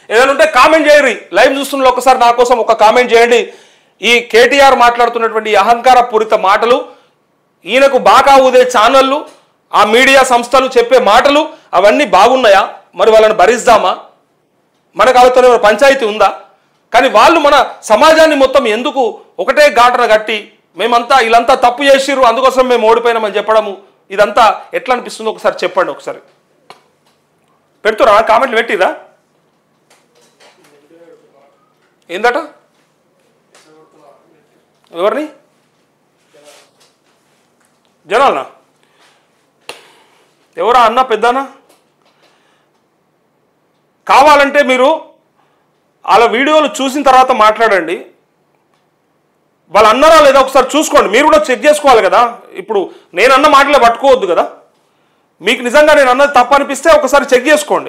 ఏదైనా ఉంటే కామెంట్ చేయండి. లైవ్ చూస్తున్న ఒకసారి నా కోసం ఒక కామెంట్ చేయండి. ఈ కేటీఆర్ మాట్లాడుతున్నటువంటి అహంకార పూరిత మాటలు, ఈయనకు బాగా ఊదే ఛానళ్ళు, ఆ మీడియా సంస్థలు చెప్పే మాటలు అవన్నీ బాగున్నాయా? మరి వాళ్ళని భరిద్దామా? మనకు వాళ్ళతో పంచాయతీ ఉందా? కానీ వాళ్ళు మన సమాజాన్ని మొత్తం ఎందుకు ఒకటే ఘాటన కట్టి మేమంతా వీళ్ళంతా తప్పు చేసిర్రు అందుకోసం మేము ఓడిపోయినామని చెప్పడము, ఇదంతా ఎట్లా అనిపిస్తుందో ఒకసారి చెప్పండి. ఒకసారి పెడుతురా కామెంట్లు పెట్టిరా? ఏందట? ఎవరిని? జనాలనా? ఎవరా అన్న పెద్దనా? కావాలంటే మీరు వాళ్ళ వీడియోలు చూసిన తర్వాత మాట్లాడండి. వాళ్ళు అన్నారా లేదా ఒకసారి చూసుకోండి. మీరు కూడా చెక్ చేసుకోవాలి కదా. ఇప్పుడు నేను అన్న మాటలే పట్టుకోవద్దు కదా. మీకు నిజంగా నేను అన్నది తప్పు అనిపిస్తే ఒకసారి చెక్ చేసుకోండి.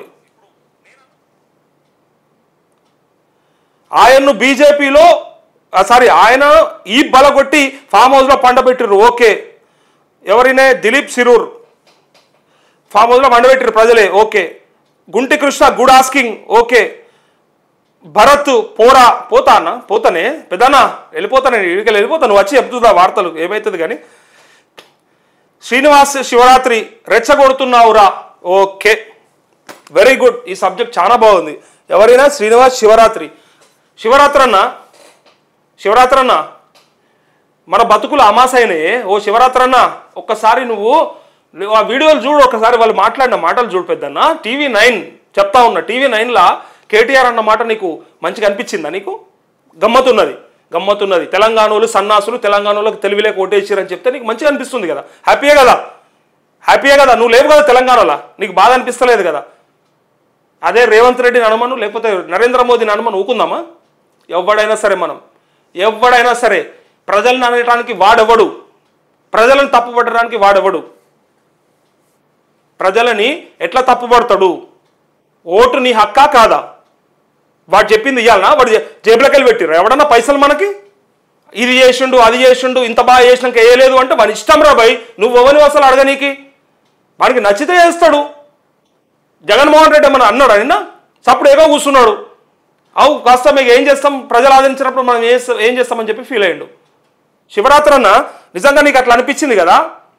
ఆయన్ను బీజేపీలో ఆయన ఈ బలగొట్టి ఫామ్ హౌస్లో పండబెట్టిర్రు. ఓకే. ఎవరినే? దిలీప్ సిరూర్ ఫామ్ హౌస్లో పండబెట్టిర్రు ప్రజలే. Okay. Gunti Krishna good asking. Okay. Bharat పోతా అన్న, పోతానే పెద్దనా, వెళ్ళిపోతాను, ఇడికెళ్ళి వెళ్ళిపోతాను, నువ్వు వచ్చి చెప్తుందా వార్తలు ఏమవుతుంది. కానీ శ్రీనివాస్ శివరాత్రి రెచ్చగొడుతున్నావురా. Okay, very good. ఈ సబ్జెక్ట్ చాలా బాగుంది. ఎవరైనా శ్రీనివాస్ శివరాత్రి అన్న మన బతుకులు అమాసైనే. ఓ శివరాత్రన్న ఒక్కసారి నువ్వు ఆ వీడియోలు చూడు, ఒకసారి వాళ్ళు మాట్లాడిన మాటలు చూడు పెద్దన్న. TV9 చెప్తా ఉన్నా, TV9లా కేటీఆర్ అన్న మాట నీకు మంచిగా అనిపించిందా? నీకు గమ్మతున్నది. తెలంగాణలో సన్నాసులు తెలంగాణలోకి తెలివిలేక ఓటేసిరని చెప్తే నీకు మంచిగా అనిపిస్తుంది కదా. హ్యాపీయే కదా. నువ్వు లేవు కదా తెలంగాణలో, నీకు బాధ అనిపిస్తలేదు కదా. అదే రేవంత్ రెడ్డిని అనుమను లేకపోతే నరేంద్ర మోదీని అనుమను ఊకుందామా? ఎవడైనా సరే ప్రజలను అనడానికి వాడెవడు, ప్రజలను తప్పుపట్టడానికి వాడెవడు, ప్రజలని ఎట్లా తప్పుపడతాడు? ఓటు నీ హక్కా కాదా? వాడు చెప్పింది ఇవ్వాలనా? వాడు జేబులోకి వెళ్ళి పెట్టిర్రు ఎవడన్నా పైసలు మనకి? ఇది చేసిండు అది చేసిండు ఇంత బాగా చేసినాక వేయలేదు అంటే వాని ఇష్టం రా భయ్. నువ్వు ఎవరిని అసలు అడగనీకి? వానికి నచ్చితే వేస్తాడు. జగన్మోహన్ రెడ్డి ఏమన్నా అన్నాడు? నిన్న సప్పుడు ఏదో కూర్చున్నాడు. కాస్త మీకు ఏం చేస్తాం, ప్రజలు ఆదరించినప్పుడు మనం ఏం చేస్తామని చెప్పి ఫీల్ అయ్యిండు. శివరాత్రి అన్న నిజంగా నీకు అట్లా అనిపించింది కదా,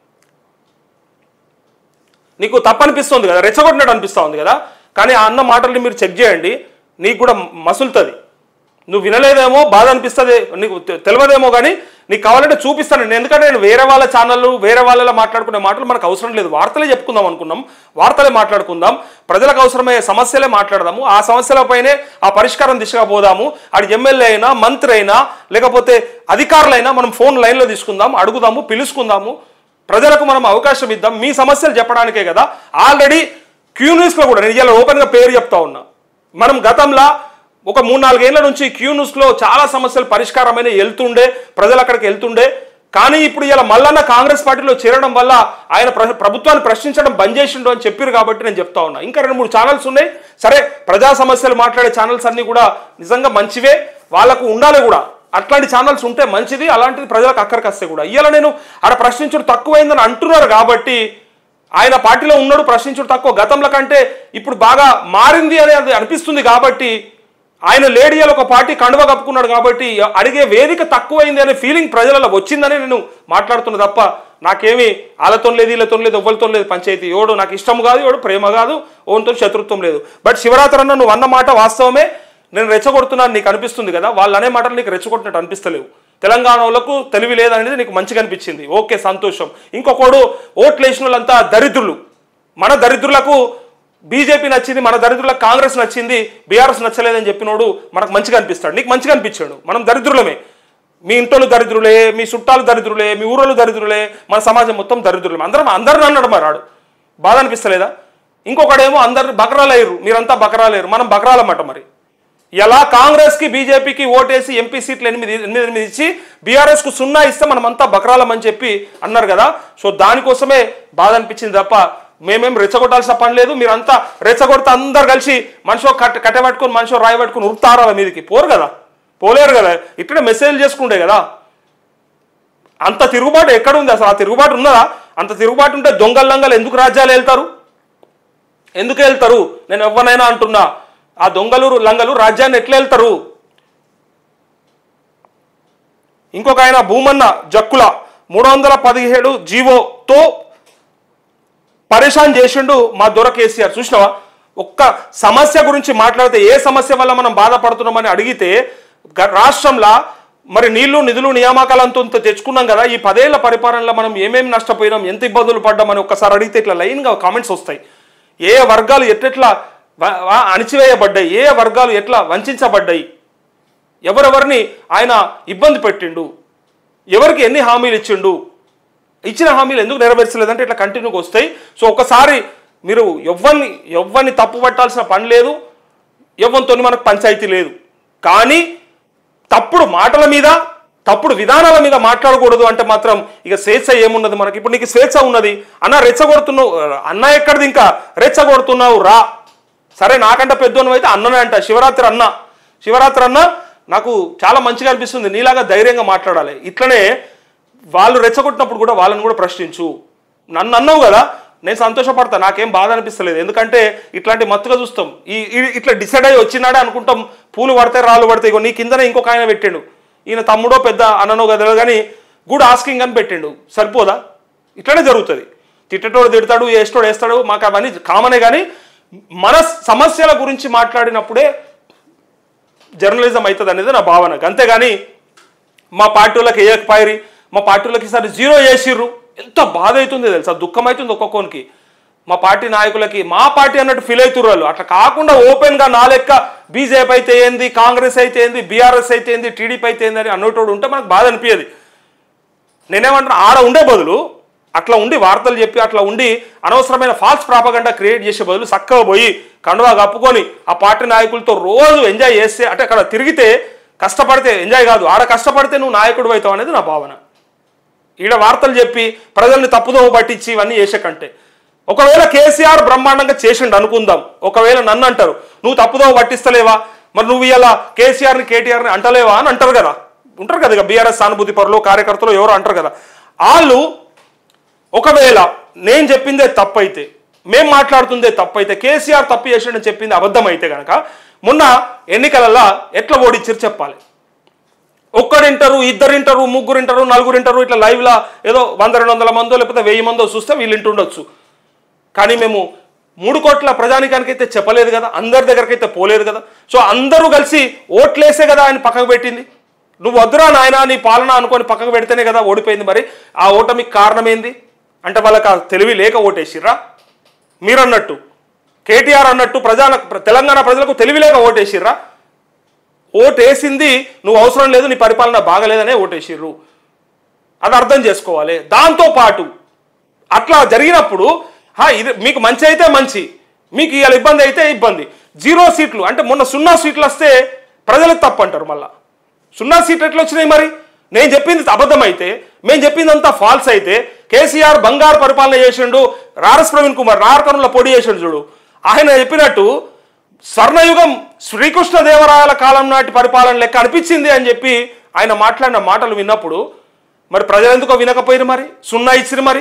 నీకు తప్పు అనిపిస్తుంది కదా, రెచ్చగొట్టినట్టు అనిపిస్తూ ఉంది కదా. కానీ ఆ అన్న మాటల్ని మీరు చెక్ చేయండి, నీకు కూడా మసులుతుంది. నువ్వు వినలేదేమో, బాధ అనిపిస్తుంది, నీకు తెలియదేమో, కానీ నీకు కావాలంటే చూపిస్తాను నేను. ఎందుకంటే నేను వేరే వాళ్ళ ఛానళ్ళు వేరే వాళ్ళలో మాట్లాడుకునే మాటలు మనకు అవసరం లేదు. వార్తలే చెప్పుకుందాం అనుకున్నాం, వార్తలే మాట్లాడుకుందాం, ప్రజలకు అవసరమయ్యే సమస్యలే మాట్లాడదాము, ఆ సమస్యలపైనే ఆ పరిష్కారం దిశగా పోదాము. అది ఎమ్మెల్యే అయినా మంత్రి అయినా లేకపోతే అధికారులైనా మనం ఫోన్ లైన్లో తీసుకుందాం, అడుగుదాము, పిలుచుకుందాము, ప్రజలకు మనం అవకాశం ఇద్దాం. మీ సమస్యలు చెప్పడానికే కదా. ఆల్రెడీ క్యూ న్యూస్లో కూడా నేను ఇలా ఓపెన్గా పేరు చెప్తా ఉన్నా, మనం గతంలో ఒక 3-4 ఏళ్ల నుంచి క్యూ న్యూస్లో చాలా సమస్యలు పరిష్కారమైన వెళ్తుండే, ప్రజలు అక్కడికి వెళ్తుండే. కానీ ఇప్పుడు ఇలా మల్లన్న కాంగ్రెస్ పార్టీలో చేరడం వల్ల ఆయన ప్రభుత్వాన్ని ప్రశ్నించడం బంద్ చేసిండు అని చెప్పారు కాబట్టి నేను చెప్తా ఉన్నా. ఇంకా 2-3 ఛానల్స్ ఉన్నాయి. సరే, ప్రజా సమస్యలు మాట్లాడే ఛానల్స్ అన్నీ కూడా నిజంగా మంచివే, వాళ్ళకు ఉండాలి కూడా. అట్లాంటి ఛానల్స్ ఉంటే మంచిది, అలాంటిది ప్రజలకు అక్కడికి వస్తే కూడా. ఇవాళ నేను ఆడ ప్రశ్నించడం తక్కువైందని అంటున్నారు కాబట్టి ఆయన పార్టీలో ఉన్నాడు, ప్రశ్నించడం తక్కువ, గతంలో కంటే ఇప్పుడు బాగా మారింది అనేది అనిపిస్తుంది కాబట్టి ఆయన లేడియాలో ఒక పార్టీ కండువ కప్పుకున్నాడు కాబట్టి అడిగే వేదిక తక్కువైంది అనే ఫీలింగ్ ప్రజలలో వచ్చిందని నేను మాట్లాడుతున్నా తప్ప నాకేమీ వాళ్ళతో లేదు వీళ్ళతో లేదు ఎవ్వరితో లేదు పంచాయతీ. ఎవడు నాకు ఇష్టం కాదు, ఎవడు ప్రేమ కాదు, ఓన్తో శత్రుత్వం లేదు. బట్ శివరాత్రి అన్న నువ్వు అన్న మాట వాస్తవమే, నేను రెచ్చగొడుతున్నాను నీకు అనిపిస్తుంది కదా, వాళ్ళు అనే మాటలు నీకు రెచ్చగొట్టినట్టు అనిపిస్తలేవు. తెలంగాణలకు తెలివి లేదనేది నీకు మంచిగా అనిపించింది, ఓకే సంతోషం. ఇంకొకడు ఓట్లు వేసిన వాళ్ళంతా దరిద్రులు, మన దరిద్రులకు బీజేపీ నచ్చింది, మన దరిద్రులకు కాంగ్రెస్ నచ్చింది, బీఆర్ఎస్ నచ్చలేదని చెప్పినోడు మనకు మంచిగా అనిపిస్తాడు, నీకు మంచిగా అనిపించాడు. మనం దరిద్రులమే, మీ ఇంటోళ్ళు దరిద్రులే, మీ చుట్టాలు దరిద్రులే, మీ ఊరోళ్ళు దరిద్రులే, మన సమాజం మొత్తం దరిద్రులే. అందరిని అన్నాడు మరి రాడు, బాధ అనిపిస్తలేదా? ఇంకొకడేమో అందరు బకరాలయ్యారు, మీరంతా బకరాలేరు, మనం బకరాలన్నమాట. మరి ఎలా కాంగ్రెస్కి బీజేపీకి ఓటేసి ఎంపీ సీట్లు 8 ఇచ్చి బీఆర్ఎస్కు 0 ఇస్తే మనమంతా బకరాలమని చెప్పి అన్నారు కదా. సో దానికోసమే బాధ అనిపించింది తప్ప మేమేం రెచ్చగొట్టాల్సిన పని లేదు. మీరంతా రెచ్చగొడితే అందరు కలిసి మనిషి కట్టె పట్టుకుని మనిషి రాయి పట్టుకుని ఉరుకుతారా మీదకి? పోరు కదా, పోలేరు కదా, ఇక్కడే మెసేజ్ చేసుకుంటే కదా. అంత తిరుగుబాటు ఎక్కడుంది అసలు? ఆ తిరుగుబాటు ఉన్నదా? అంత తిరుగుబాటు ఉంటే దొంగలు ఎందుకు రాజ్యాలు వెళ్తారు? ఎందుకు వెళ్తారు? నేను ఎవరినైనా అంటున్నా, ఆ దొంగలు లంగలు రాజ్యాన్ని ఎట్లా వెళ్తారు? ఇంకొక ఆయన భూమన్న జక్కుల 317 జీవోతో పరేషాన్ చేసిండు మా దొర కేసీఆర్. చూసినావా? ఒక్క సమస్య గురించి మాట్లాడితే ఏ సమస్య వల్ల మనం బాధపడుతున్నామని అడిగితే రాష్ట్రంలో మరి నీళ్లు నిధులు నియామకాలంతో తెచ్చుకున్నాం కదా, ఈ 10 ఏళ్ల పరిపాలనలో మనం ఏమేమి నష్టపోయినాం, ఎంత ఇబ్బందులు పడ్డామని ఒక్కసారి అడిగితే ఇట్లా లైన్గా కామెంట్స్ వస్తాయి. ఏ వర్గాలు ఎట్లా అణిచివేయబడ్డాయి, ఏ వర్గాలు ఎట్లా వంచబడ్డాయి, ఎవరెవరిని ఆయన ఇబ్బంది పెట్టిండు, ఎవరికి ఎన్ని హామీలు ఇచ్చిండు, ఇచ్చిన హామీలు ఎందుకు నెరవేర్చలేదంటే ఇట్లా కంటిన్యూగా వస్తాయి. సో ఒకసారి మీరు ఎవ్వరిని తప్పు పట్టాల్సిన పని లేదు, ఎవ్వరితో మనకు పంచాయతీ లేదు. కానీ తప్పుడు మాటల మీద తప్పుడు విధానాల మీద మాట్లాడకూడదు అంటే మాత్రం ఇక స్వేచ్ఛ ఏమున్నది మనకి? ఇప్పుడు నీకు స్వేచ్ఛ ఉన్నది అన్న, రెచ్చగొడుతున్నావు అన్న, ఎక్కడిది ఇంకా రెచ్చగొడుతున్నావు రా. సరే నాకంటే పెద్దోను అయితే అన్ననే అంట. శివరాత్రి అన్న నాకు చాలా మంచిగా అనిపిస్తుంది, నీలాగా ధైర్యంగా మాట్లాడాలి. ఇట్లనే వాళ్ళు రెచ్చగొట్టినప్పుడు కూడా వాళ్ళని కూడా ప్రశ్నించు. నన్ను అన్నావు కదా, నేను సంతోషపడతా, నాకేం బాధ అనిపిస్తలేదు. ఎందుకంటే ఇట్లాంటి మత్తుగా చూస్తాం, ఇట్లా డిసైడ్ అయ్యి వచ్చినాడే అనుకుంటాం, పూలు పడితే రాళ్ళు పడతాయి. నీ కిందనే ఇంకొక ఆయన పెట్టిండు, ఈయన తమ్ముడో పెద్ద అన్ననో కదా కానీ గుడ్ ఆస్కింగ్ అని పెట్టిండు. సరిపోదా? ఇట్లనే జరుగుతుంది. తిట్టేటోడు తిడతాడు, వేసేటోడు వేస్తాడు, మాకు అవన్నీ కామనే. కానీ మన సమస్యల గురించి మాట్లాడినప్పుడే జర్నలిజం అవుతుంది అనేది నా భావన. అంతేగాని మా పార్టీ వాళ్ళకి వేయకపోయి మా పార్టీ వాళ్ళకి ఈసారి 0 వేసిర్రు, ఎంత బాధ అవుతుంది తెలుసా, దుఃఖం అవుతుంది ఒక్కొక్కరికి. మా పార్టీ నాయకులకి మా పార్టీ అన్నట్టు ఫీల్ అవుతున్నారు వాళ్ళు. అట్లా కాకుండా ఓపెన్గా నా లెక్క బీజేపీ అయితే ఏంది, కాంగ్రెస్ అయితే ఏంది, బీఆర్ఎస్ అయితే ఏంది, టీడీపీ అయితే ఏంది అని అన్నోటోడు ఉంటే మనకు బాధ అనిపించేది. నేనేమంటున్నా, ఆడ ఉండే బదులు అట్లా ఉండి వార్తలు చెప్పి అట్లా ఉండి అనవసరమైన ఫాల్స్ ప్రాపగండా క్రియేట్ చేసే బదులు చక్కగా పోయి కండువా కప్పుకొని ఆ పార్టీ నాయకులతో రోజు ఎంజాయ్ చేస్తే, అంటే అక్కడ తిరిగితే కష్టపడితే ఎంజాయ్ కాదు, ఆడ కష్టపడితే నువ్వు నాయకుడు అవుతావు అనేది నా భావన. ఈడ వార్తలు చెప్పి ప్రజల్ని తప్పుదోవ పట్టించి ఇవన్నీ చేసే కంటే, ఒకవేళ కేసీఆర్ బ్రహ్మాండంగా చేసిండు అనుకుందాం, ఒకవేళ నన్ను అంటారు నువ్వు తప్పుదోవ పట్టిస్తలేవా, మరి నువ్వు ఇలా కేసీఆర్ని కేటీఆర్ని అంటలేవా అని అంటారు కదా, ఉంటారు కదా బీఆర్ఎస్ సానుభూతి పరులు కార్యకర్తలు ఎవరు అంటారు కదా. వాళ్ళు ఒకవేళ నేను చెప్పిందే తప్పైతే, మేము మాట్లాడుతుందే తప్పైతే, కేసీఆర్ తప్పు చేసిండని చెప్పింది అబద్ధం అయితే కనుక మొన్న ఎన్నికలలో ఎట్లా ఓడిచ్చారు చెప్పాలి. ఒక్కడింటారు, ఇద్దరింటారు, ముగ్గురింటారు, నలుగురింటారు, ఇట్లా లైవ్లా ఏదో 100-200 మందో లేకపోతే 1000 మందో చూస్తే వీళ్ళు ఇంటుండొచ్చు. కానీ మేము 3 కోట్ల ప్రజానికానికి అయితే చెప్పలేదు కదా, అందరి దగ్గరికి అయితే పోలేదు కదా. సో అందరూ కలిసి ఓట్లేసే కదా ఆయన పక్కకు పెట్టింది. నువ్వు వద్దురా నాయన నీ పాలన అనుకొని పక్కకు పెడితేనే కదా ఓడిపోయింది. మరి ఆ ఓటమికి కారణం ఏంది అంటే వాళ్ళకి ఆ తెలివి లేక ఓటేసిర్రా? మీరు అన్నట్టు కేటీఆర్ అన్నట్టు తెలంగాణ ప్రజలకు తెలివి లేక ఓటేసిర్రా? ఓటేసింది నువ్వు అవసరం లేదు, నీ పరిపాలన బాగలేదనే ఓటేసిర్రు. అది అర్థం చేసుకోవాలి. దాంతోపాటు అట్లా జరిగినప్పుడు ఇది మీకు మంచి అయితే మంచి, మీకు ఇవాళ ఇబ్బంది అయితే ఇబ్బంది. 0 సీట్లు అంటే మొన్న 0 సీట్లు వస్తే ప్రజలకు తప్పు అంటారు. మళ్ళా 0 సీట్లు ఎట్లా వచ్చినాయి? మరి నేను చెప్పింది అబద్ధం అయితే, మేము చెప్పింది అంతా ఫాల్స్ అయితే, కేసీఆర్ బంగారు పరిపాలన చేసిండు, ఆర్ఎస్ ప్రవీణ్ కుమార్ నార్కర్నూలులో పొడి చేసిండు చూడు, ఆయన చెప్పినట్టు స్వర్ణయుగం శ్రీకృష్ణదేవరాయల కాలం నాటి పరిపాలన లెక్క అనిపించింది అని చెప్పి ఆయన మాట్లాడిన మాటలు విన్నప్పుడు మరి ప్రజలు ఎందుకో వినకపోయారు? మరి 0 ఇచ్చిరు, మరి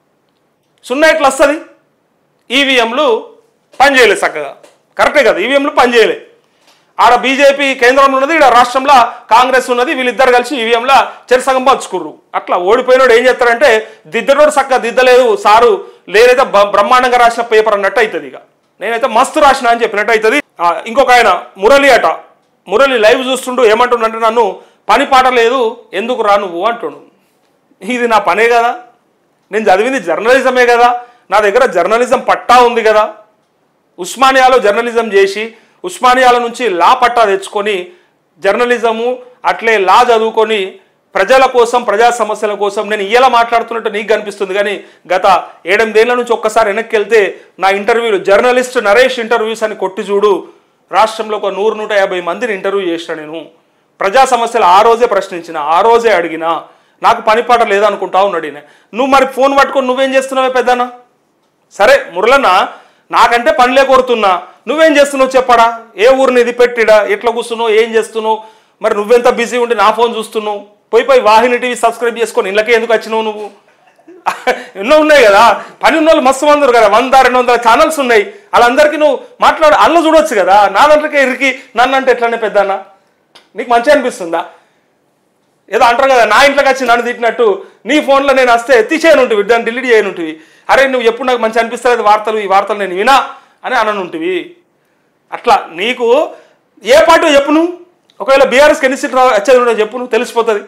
0 ఎట్లా వస్తుంది? ఈవీఎంలు పనిచేయలేదు చక్కగా, కరెక్టే కదా, ఈవీఎంలు పనిచేయలే. ఆడ బీజేపీ కేంద్రంలో ఉన్నది, ఇక్కడ రాష్ట్రంలో కాంగ్రెస్ ఉన్నది, వీళ్ళిద్దరు కలిసి ఈవీఎంలో చెరసగం పంచుకుర్రు. అట్లా ఓడిపోయినోడు ఏం చేస్తారంటే దిద్దనోడు చక్కగా దిద్దలేదు సారు, లేనైతే బ్రహ్మాండంగా రాసిన పేపర్ అన్నట్టు అవుతుంది. ఇక నేనైతే మస్తు రాసిన అని చెప్పినట్టు అవుతుంది. ఇంకొక ఆయన మురళి లైవ్ చూస్తుండు ఏమంటుండంటే, నన్ను పని పాట లేదు ఎందుకు రా నువ్వు అంటుండు. ఇది నా పనే కదా, నేను చదివింది జర్నలిజమే కదా, నా దగ్గర జర్నలిజం పట్టా ఉంది కదా. ఉస్మానియాలో జర్నలిజం చేసి ఉస్మానియాల నుంచి లా పట్టా తెచ్చుకొని జర్నలిజము అట్లే లా చదువుకొని ప్రజల కోసం ప్రజా సమస్యల కోసం నేను ఇలా మాట్లాడుతున్నట్టు నీకు కనిపిస్తుంది. కానీ గత 7-8 ఏళ్ల నుంచి ఒక్కసారి వెనక్కి వెళ్తే నా ఇంటర్వ్యూలు జర్నలిస్ట్ నరేష్ ఇంటర్వ్యూస్ అని కొట్టి చూడు, రాష్ట్రంలో ఒక 100-150 మందిని ఇంటర్వ్యూ చేసిన. నేను ప్రజా సమస్యలు ఆ రోజే ప్రశ్నించిన, ఆ రోజే అడిగిన, నాకు పనిపాట లేదనుకుంటా ఉన్నాడు. నువ్వు మరి ఫోన్ పట్టుకొని నువ్వేం చేస్తున్నావే పెద్దనా? సరే మురళన్న, నాకంటే పనిలే కోరుతున్నా, నువ్వేం చేస్తున్నావు చెప్పడా? ఏ ఊరిని ఇది పెట్టిడా, ఎట్లా కూర్చున్నావు, ఏం చేస్తున్నావు, మరి నువ్వెంత బిజీ ఉండి నా ఫోన్ చూస్తున్నావు? పోయి వాహిని టీవీ సబ్స్క్రైబ్ చేసుకొని ఇళ్ళకే ఎందుకు వచ్చినావు నువ్వు? ఎన్నో ఉన్నాయి కదా, పని ఉన్న వాళ్ళు మస్తు మంది కదా, 100-200 ఛానల్స్ ఉన్నాయి, వాళ్ళందరికీ నువ్వు మాట్లాడు అల్ల చూడొచ్చు కదా. నా దాంట్లోకే ఇరికి నన్ను అంటే ఎట్లానే పెద్దన్న, నీకు మంచిగా అనిపిస్తుందా? ఏదో అంటారు కదా, నా ఇంట్లోకి వచ్చి నన్ను తిట్టినట్టు నీ ఫోన్లో నేను వస్తే తీసేయనుంటివి, దాన్ని డిలీట్ చేయనుంటివి. అరే నువ్వు ఎప్పుడు నాకు మంచి అనిపిస్తుంది వార్తలు, ఈ వార్తలు నేను వినా అని అననుంటివి. అట్లా నీకు ఏ పార్టీ చెప్పు, నువ్వు ఒకవేళ బీఆర్ఎస్కి ఎన్ని సీట్లు వచ్చేది చెప్పు, నువ్వు తెలిసిపోతుంది.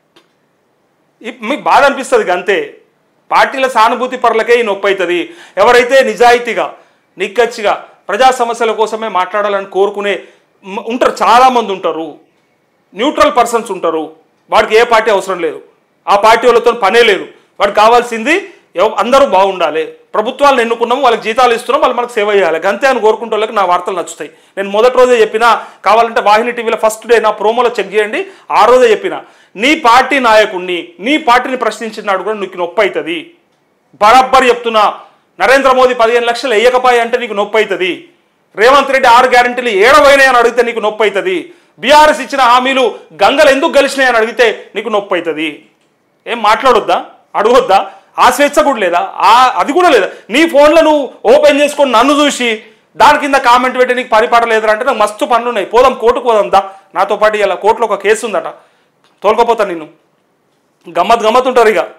మీకు బాధ అనిపిస్తుంది అంతే. పార్టీల సానుభూతి పరులకే ఈ నొప్పి అవుతుంది. ఎవరైతే నిజాయితీగా నిక్కచ్చిగా ప్రజా సమస్యల కోసమే మాట్లాడాలని కోరుకునే ఉంటారు, చాలామంది ఉంటారు, న్యూట్రల్ పర్సన్స్ ఉంటారు. వాడికి ఏ పార్టీ అవసరం లేదు, ఆ పార్టీ వాళ్ళతో పనే లేదు. వాడికి కావాల్సింది అందరూ బాగుండాలి, ప్రభుత్వాలను ఎన్నుకున్నాము, వాళ్ళకి జీతాలు ఇస్తున్నాం, వాళ్ళు మనకు సేవ చేయాలి, అంతే అని కోరుకుంటే వాళ్ళకి నా వార్తలు నచ్చుతాయి. నేను మొదటి రోజే చెప్పినా, కావాలంటే వాహిని టీవీలో ఫస్ట్ డే నా ప్రోమోలో చెక్ చేయండి, ఆ రోజే చెప్పిన, నీ పార్టీ నాయకుడిని నీ పార్టీని ప్రశ్నించినాడు కూడా నీకు నొప్పి అవుతుంది. బరాబర్ చెప్తున్నా, నరేంద్ర మోదీ 15 లక్షలు వేయకపోయి అంటే నీకు నొప్పి అవుతుంది. రేవంత్ రెడ్డి 6 గ్యారెంటీలు ఏడవైనాయి అని అడిగితే నీకు నొప్పి అవుతుంది. బీఆర్ఎస్ ఇచ్చిన హామీలు గంగలు ఎందుకు గెలిచినాయి అని అడిగితే నీకు నొప్పి అవుతుంది. ఏం మాట్లాడొద్దా, అడగొద్దా? ఆ స్వేచ్ఛ కూడా లేదా, అది కూడా లేదా. నీ ఫోన్లో నువ్వు ఓపెన్ చేసుకొని నన్ను చూసి దాని కింద కామెంట్ పెట్టి నీకు పరిపాట లేదురా అంటే నాకు మస్తు పనులు ఉన్నాయి, పోదాం కోర్టుకు పోదాం దా, నాతో పాటు ఇలా కోర్టులో ఒక కేసు ఉందట, తోలుకపోతా నిన్ను. గమ్మత్ ఉంటారు, ఇక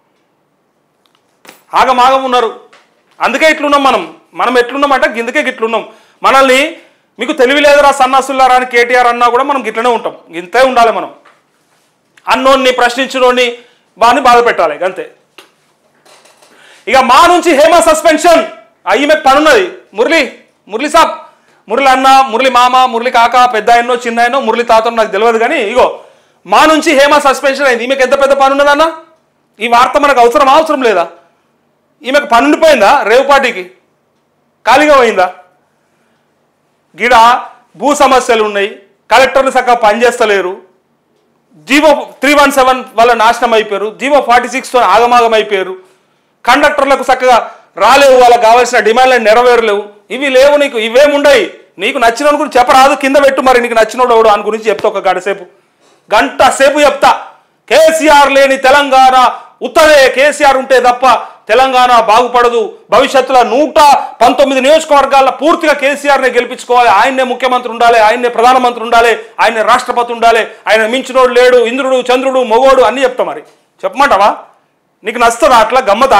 ఆగమాగం ఉన్నారు. అందుకే ఇట్లున్నాం మనం ఎట్లున్నామంటే గిందుకే గిట్లున్నాం. మనల్ని మీకు తెలివి లేదురా సన్నాసులారా అని కేటీఆర్ అన్నా కూడా మనం గిట్లనే ఉంటాం, ఇంతే ఉండాలి. మనం అన్నోన్ని ప్రశ్నించినోడిని వాడిని బాధ పెట్టాలి అంతే. ఇక మా నుంచి హేమ సస్పెన్షన్, ఈమెకు పనున్నది. మురళి సాబ్, మురళి అన్న, మురళి మామ, మురళి కాక, పెద్ద ఆయనో చిన్న ఆయనో, మురళి తాతనో నాకు తెలియదు, కానీ ఇగో మా నుంచి హేమ సస్పెన్షన్ అయింది. ఈమెకు ఎంత పెద్ద పని ఉన్నదన్న, ఈ వార్త మనకు అవసరం లేదా? ఈమెకు పని ఉండిపోయిందా? రేవు పార్టీకి ఖాళీగా పోయిందా? గిడ భూ సమస్యలు ఉన్నాయి, కలెక్టర్లు చక్కగా పనిచేస్తలేరు, జీవో 317 వల్ల నాశనం అయిపోయారు, జీవో 46తో ఆగమాగం అయిపోయారు, కండక్టర్లకు చక్కగా రాలేవు, వాళ్ళకి కావాల్సిన డిమాండ్లను నెరవేరలేవు. ఇవి లేవు నీకు, ఇవేముండయి. నీకు నచ్చినోడు గురించి చెప్పరాదు, కింద పెట్టు, మరి నీకు నచ్చినోడు ఎవడు అని గురించి చెప్తా, ఒక గంట సేపు చెప్తా. కేసీఆర్ లేని తెలంగాణ ఉత్తరే, కేసీఆర్ ఉంటే తప్ప తెలంగాణ బాగుపడదు. భవిష్యత్తులో 119 నియోజకవర్గాల్లో పూర్తిగా కేసీఆర్నే గెలిపించుకోవాలి, ఆయన్నే ముఖ్యమంత్రి ఉండాలి, ఆయన్నే ప్రధానమంత్రి ఉండాలి, ఆయన్నే రాష్ట్రపతి ఉండాలి, ఆయన మించినోడు లేడు, ఇంద్రుడు చంద్రుడు మొగోడు అన్నీ చెప్తా. మరి చెప్పమంటావా? నీకు నచ్చుతుందా అట్లా గమ్మతా?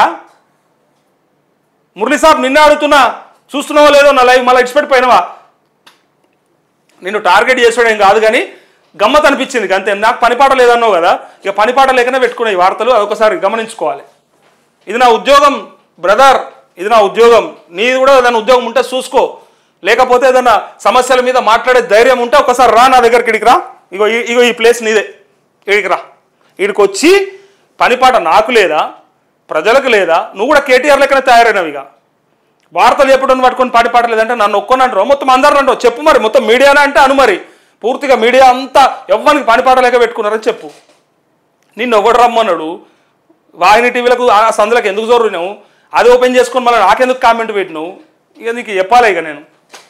మురళి సాబ్ నిన్నే అడుగుతున్నా, చూస్తున్నావో లేదో నా లైవ్, మళ్ళీ ఇచ్చిపెట్టిపోయినవా? నిన్ను టార్గెట్ చేసాడేం కాదు, కానీ గమ్మత్ అనిపించింది అంతే. నాకు పనిపాట లేదన్నావు కదా, ఇక పనిపాట లేకనే పెట్టుకునే ఈ వార్తలు, అదొకసారి గమనించుకోవాలి. ఇది నా ఉద్యోగం బ్రదర్, ఇది నా ఉద్యోగం. నీది కూడా ఏదైనా ఉద్యోగం ఉంటే చూసుకో, లేకపోతే ఏదైనా సమస్యల మీద మాట్లాడే ధైర్యం ఉంటే ఒకసారి రా నా దగ్గరికి, ఇడికి రా. ఇగో ఈ ప్లేస్ నీదే, ఇడికి రా. ఇడికి వచ్చి పనిపాట నాకు లేదా, ప్రజలకు లేదా? నువ్వు కూడా కేటీఆర్ లెక్కనే తయారైనవి. ఇక వార్తలు చెప్పడం పట్టుకొని పనిపాట లేదంటే నన్ను ఒక్కొని అంటారు, మొత్తం అందరూ అంటారు. చెప్పు మరి, మొత్తం మీడియానే అంటే అను, మరి పూర్తిగా మీడియా అంతా ఎవ్వరికి పనిపాట లేక పెట్టుకున్నారని చెప్పు. నిన్ను ఒకటి రమ్మన్నాడు, వాహిని టీవీలకు ఆ సందులకు ఎందుకు జోరున్నావు, అది ఓపెన్ చేసుకొని మళ్ళీ నాకెందుకు కామెంట్ పెట్టినావు? ఇక నీకు చెప్పాలి. ఇక నేను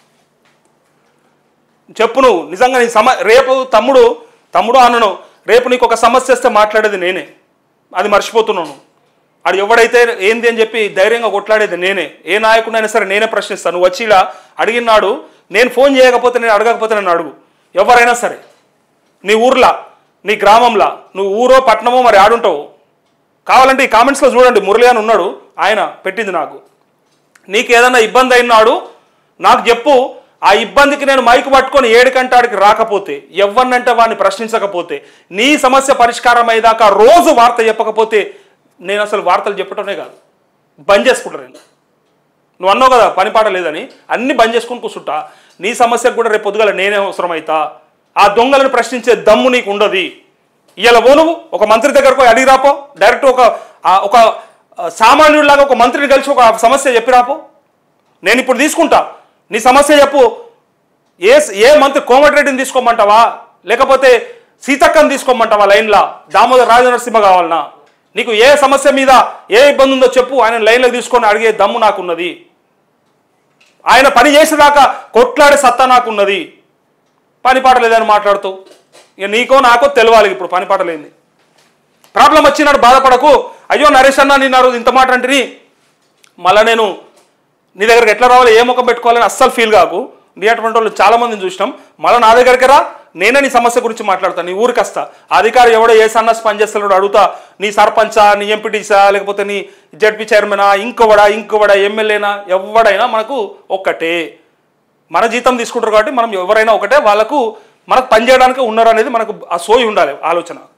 చెప్పు, నువ్వు నిజంగా నీ రేపు తమ్ముడు అన్నను, రేపు నీకు ఒక సమస్య వస్తే మాట్లాడేది నేనే, అది మర్చిపోతున్నాను. అది ఎవడైతే ఏంది అని చెప్పి ధైర్యంగా కొట్లాడేది నేనే. ఏ నాయకుడైనా సరే నేనే ప్రశ్నిస్తాను. నువ్వు వచ్చి ఇలా అడిగినాడు, నేను ఫోన్ చేయకపోతే, నేను అడగకపోతే నన్ను అడుగు. ఎవరైనా సరే నీ ఊర్లో, నీ గ్రామంలో, నువ్వు ఊరో పట్టణమో మరి ఆడుంటావు, కావాలంటే ఈ కామెంట్స్లో చూడండి, మురళి అని ఉన్నాడు, ఆయన పెట్టింది నాకు. నీకు ఏదైనా ఇబ్బంది అయినాడు నాకు చెప్పు, ఆ ఇబ్బందికి నేను మైకు పట్టుకొని 7 గంటలకి రాకపోతే, ఎవరినంటే వాడిని ప్రశ్నించకపోతే, నీ సమస్య పరిష్కారం అయ్యేదాకా రోజు వార్త చెప్పకపోతే నేను అసలు వార్తలు చెప్పటమే కాదు, బంద్ చేసుకుంటాను. నువ్వు అన్నావు కదా పనిపాట లేదని, అన్ని బంద్ చేసుకుని కూర్చుంటా. నీ సమస్యకు కూడా రేపు పొద్దుగల నేనే అవసరమైతా. ఆ దొంగలను ప్రశ్నించే దమ్ము నీకు ఉండదు. ఇలా నువ్వు ఒక మంత్రి దగ్గరకు పోయి అడిగి రాపో, డైరెక్ట్ ఒక సామాన్యుడిలాగా ఒక మంత్రిని కలిసి ఒక సమస్య చెప్పి రాపో. నేను ఇప్పుడు తీసుకుంటా, నీ సమస్య చెప్పు. ఏ మంత్రి, కోమటిరెడ్డిని తీసుకోమంటావా, లేకపోతే సీతక్కని తీసుకోమంటావా లైన్లా, దామోదర్ రాజనరసింహ కావాలన్నా? నీకు ఏ సమస్య మీద ఏ ఇబ్బంది ఉందో చెప్పు, ఆయన లైన్లోకి తీసుకొని అడిగే దమ్ము నాకున్నది. ఆయన పని చేసేదాకా కొట్లాడే సత్తా నాకున్నది. పనిపాట లేదని మాట్లాడుతూ ఇక నీకో నాకో తెలవాలి ఇప్పుడు పనిపాట లేని. ప్రాబ్లం వచ్చినాడు బాధపడకు, అయ్యో నరేష్ అన్న నేను ఆ రోజు ఇంత మాట అంటిని, మళ్ళీ నేను నీ దగ్గరికి ఎట్లా రావాలి, ఏ ముఖం పెట్టుకోవాలని అస్సలు ఫీల్ కాకు. నీ అటువంటి వాళ్ళు చాలామందిని చూసినాం. మళ్ళీ నా దగ్గరికి రా, నేనే నీ సమస్య గురించి మాట్లాడతాను. నీ ఊరికి వస్తా, అధికారి ఎవడో ఏ సన్నస్ పని చేస్తాడో అడుగుతా. నీ సర్పంచా, నీ ఎంపీటీసా, లేకపోతే నీ జడ్పీ చైర్మనా, ఇంకోవడా ఎమ్మెల్యేనా, ఎవడైనా మనకు ఒక్కటే. మన జీతం తీసుకుంటారు కాబట్టి మనం ఎవరైనా ఒకటే, వాళ్ళకు మనకు పని చేయడానికి ఉన్నారు అనేది మనకు ఆ సోయి ఉండాలి ఆలోచన.